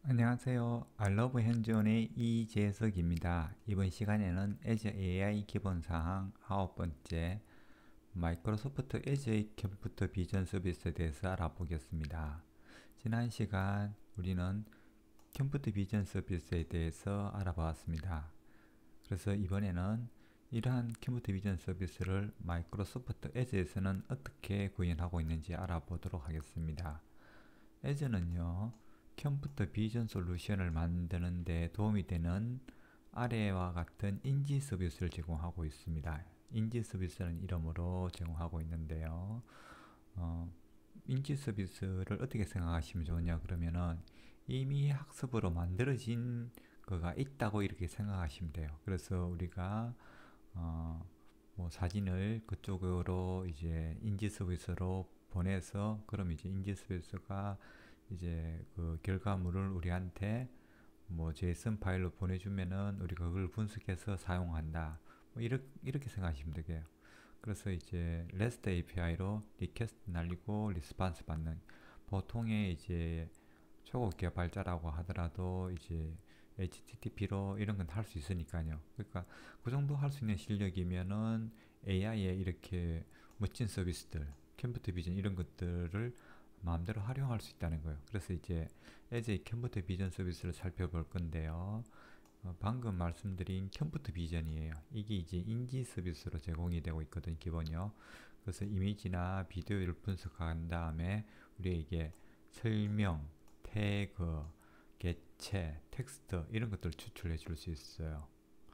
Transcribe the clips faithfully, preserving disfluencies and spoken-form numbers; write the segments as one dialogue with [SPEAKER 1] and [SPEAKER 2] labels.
[SPEAKER 1] 안녕하세요. 알러브 현지원의 이재석입니다. 이번 시간에는 애저 에이아이 기본사항 아홉 번째 마이크로소프트 애저의 컴퓨터 비전 서비스에 대해서 알아보겠습니다. 지난 시간 우리는 컴퓨터 비전 서비스에 대해서 알아보았습니다. 그래서 이번에는 이러한 컴퓨터 비전 서비스를 마이크로소프트 애저에서는 어떻게 구현하고 있는지 알아보도록 하겠습니다. 애저는요, 컴퓨터 비전 솔루션을 만드는 데 도움이 되는 아래와 같은 인지 서비스를 제공하고 있습니다. 인지 서비스는 이름으로 제공하고 있는데요. 어, 인지 서비스를 어떻게 생각하시면 좋으냐 그러면은 이미 학습으로 만들어진 거가 있다고 이렇게 생각하시면 돼요. 그래서 우리가 어, 뭐 사진을 그쪽으로 이제 인지 서비스로 보내서 그럼 이제 인지 서비스가 이제 그 결과물을 우리한테 뭐 제이슨 파일로 보내주면은 우리가 그걸 분석해서 사용한다. 뭐 이렇게, 이렇게 생각하시면 되게요. 그래서 이제 REST 에이피아이로 리퀘스트 날리고 리스폰스 받는 보통의 이제 초급 개발자라고 하더라도 이제 에이치티티피로 이런 건 할 수 있으니까요. 그러니까 그 정도 할 수 있는 실력이면은 에이아이에 이렇게 멋진 서비스들, 컴퓨터 비전 이런 것들을 마음대로 활용할 수 있다는 거예요. 그래서 이제 에즈의 컴퓨터 비전 서비스를 살펴볼 건데요. 어, 방금 말씀드린 컴퓨터 비전이에요. 이게 이제 인지 서비스로 제공이 되고 있거든, 기본이요. 그래서 이미지나 비디오를 분석한 다음에 우리에게 설명, 태그, 개체, 텍스트 이런 것들을 추출해 줄 수 있어요.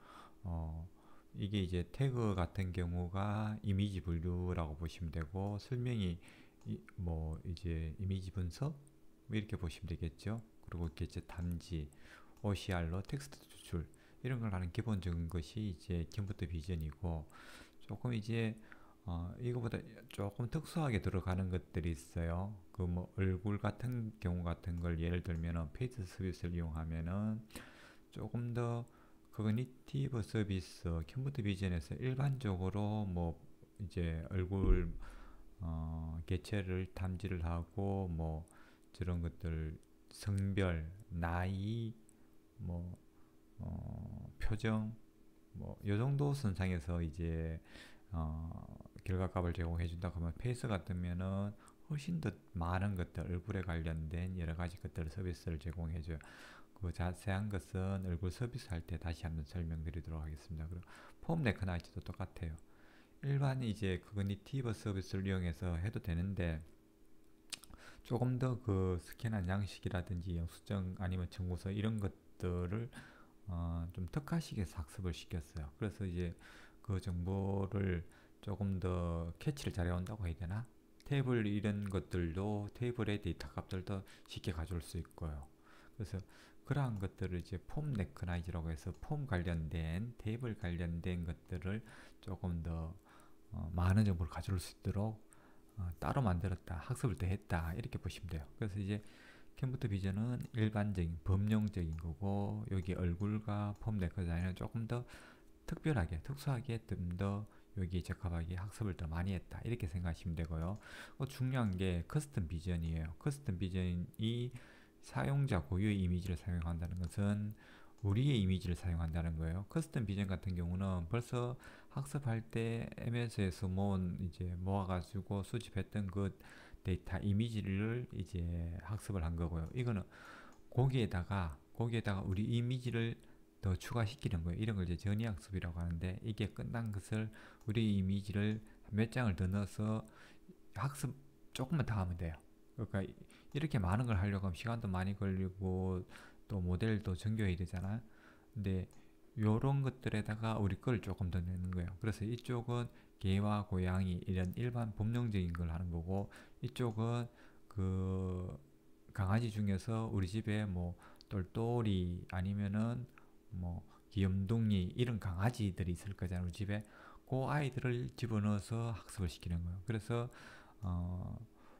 [SPEAKER 1] 어, 이게 이제 태그 같은 경우가 이미지 분류라고 보시면 되고, 설명이 이, 뭐 이제 이미지 분석 뭐 이렇게 보시면 되겠죠. 그리고 개체 탐지, 오씨알로 텍스트 추출 이런 걸 하는 기본적인 것이 이제 컴퓨터 비전이고, 조금 이제 어, 이거보다 조금 특수하게 들어가는 것들이 있어요. 그 뭐 얼굴 같은 경우 같은 걸 예를 들면은 페이스 서비스를 이용하면은 조금 더 커그니티브 서비스 컴퓨터 비전에서 일반적으로 뭐 이제 얼굴 어, 개체를 탐지를 하고 뭐 저런 것들 성별, 나이, 뭐 어, 표정 뭐 요 정도 선상에서 이제 어, 결과값을 제공해 준다 그러면 페이스 같으면은 훨씬 더 많은 것들 얼굴에 관련된 여러 가지 것들 서비스를 제공해 줘요. 그 자세한 것은 얼굴 서비스 할 때 다시 한번 설명드리도록 하겠습니다. 그리고 폼 레커나이즈도 똑같아요. 일반 이제 커그니티브 서비스를 이용해서 해도 되는데 조금 더 그 스캔한 양식이라든지 영수증 아니면 청구서 이런 것들을 어, 좀 특화식에서 학습을 시켰어요. 그래서 이제 그 정보를 조금 더 캐치를 잘해온다고 해야 되나? 테이블 이런 것들도 테이블의 데이터 값들도 쉽게 가져올 수 있고요. 그래서 그러한 것들을 이제 폼 레커나이즈라고 해서 폼 관련된 테이블 관련된 것들을 조금 더 어, 많은 정보를 가져올 수 있도록 어, 따로 만들었다, 학습을 더 했다 이렇게 보시면 돼요. 그래서 이제 컴퓨터 비전은 일반적인 범용적인 거고 여기 얼굴과 폼 레코다이는 조금 더 특별하게 특수하게 좀 더 여기 적합하게 학습을 더 많이 했다 이렇게 생각하시면 되고요. 어, 중요한 게 커스텀 비전이에요. 커스텀 비전이 사용자 고유의 이미지를 사용한다는 것은 우리의 이미지를 사용한다는 거예요. 커스텀 비전 같은 경우는 벌써 학습할 때 엠에스에서 모은 이제 모아가지고 수집했던 그 데이터 이미지를 이제 학습을 한 거고요. 이거는 거기에다가 거기에다가 우리 이미지를 더 추가시키는 거예요. 이런 걸 이제 전이학습이라고 하는데 이게 끝난 것을 우리 이미지를 몇 장을 더 넣어서 학습 조금만 더 하면 돼요. 그러니까 이렇게 많은 걸 하려고 하면 시간도 많이 걸리고 또 모델도 정교해야 되잖아. 근데 요런 것들에다가 우리 걸 조금 더 넣는 거예요. 그래서 이쪽은 개와 고양이 이런 일반 범용적인 걸 하는 거고 이쪽은 그 강아지 중에서 우리 집에 뭐 똘똘이 아니면은 뭐 귀염둥이 이런 강아지들이 있을 거잖아요. 우리 집에 그 아이들을 집어넣어서 학습을 시키는 거예요. 그래서 어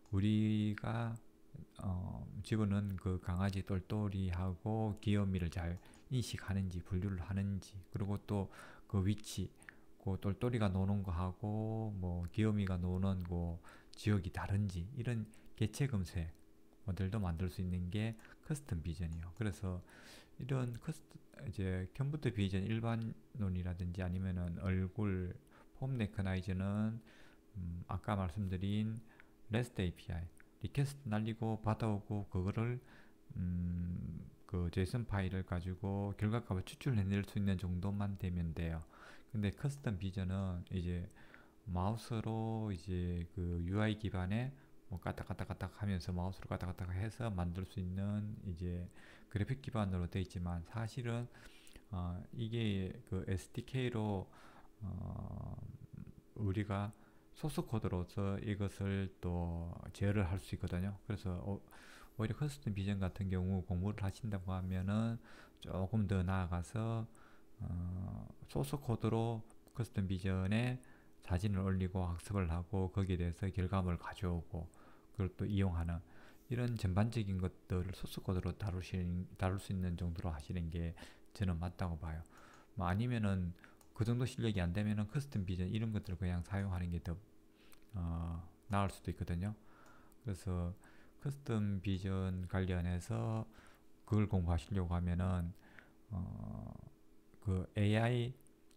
[SPEAKER 1] 우리가 어 집어넣은 그 강아지 똘똘이하고 귀요미를 잘 인식하는지 분류를 하는지 그리고 또 그 위치 그 똘똘이가 노는 거하고 뭐 귀요미가 노는 거 지역이 다른지 이런 개체 검색 모델도 만들 수 있는 게 커스텀 비전이요. 그래서 이런 커스텀 이제 컴퓨터 비전 일반론이라든지 아니면은 얼굴 폼 레커나이저는 음, 아까 말씀드린 REST 에이피아이 리퀘스트 날리고 받아오고 그거를 음, 그 제이슨 파일을 가지고 결과값을 추출해낼 수 있는 정도만 되면 돼요. 근데 커스텀 비전은 이제 마우스로 이제 그 유아이 기반의 뭐 까딱까딱까딱 하면서 마우스로 까딱까딱 해서 만들 수 있는 이제 그래픽 기반으로 되어 있지만 사실은 어 이게 그 에스디케이로 어 우리가 소스 코드로서 이것을 또 제어를 할 수 있거든요. 그래서 어 오히려 커스텀 비전 같은 경우 공부를 하신다고 하면은 조금 더 나아가서 어 소스 코드로 커스텀 비전에 사진을 올리고 학습을 하고 거기에 대해서 결과물을 가져오고 그걸 또 이용하는 이런 전반적인 것들을 소스 코드로 다루시는, 다룰 수 있는 정도로 하시는 게 저는 맞다고 봐요. 뭐 아니면은 그 정도 실력이 안 되면은 커스텀 비전 이런 것들을 그냥 사용하는 게 더 어, 나을 수도 있거든요. 그래서 커스텀 비전 관련해서 그걸 공부하시려고 하면은 어, 그 에이아이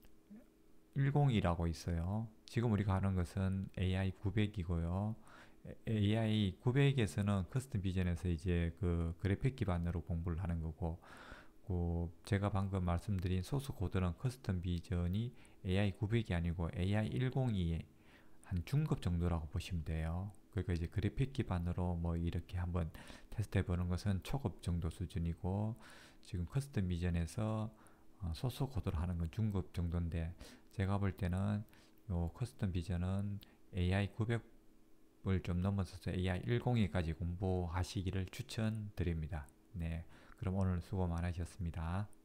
[SPEAKER 1] 백이라고 있어요. 지금 우리가 하는 것은 에이아이 구백이고요. 에이아이 구백에서는 커스텀 비전에서 이제 그 그래픽 기반으로 공부를 하는 거고, 그 제가 방금 말씀드린 소스 코드는 커스텀 비전이 에이아이 구백이 아니고 에이아이 백이 한 중급 정도라고 보시면 돼요. 그러니까 이제 그래픽 기반으로 뭐 이렇게 한번 테스트해 보는 것은 초급 정도 수준이고, 지금 커스텀 비전에서 어, 소스 코드로 하는 건 중급 정도인데, 제가 볼 때는 요 커스텀 비전은 에이아이 구백을 좀 넘어서서 에이아이 백까지 공부하시기를 추천드립니다. 네, 그럼 오늘 수고 많으셨습니다.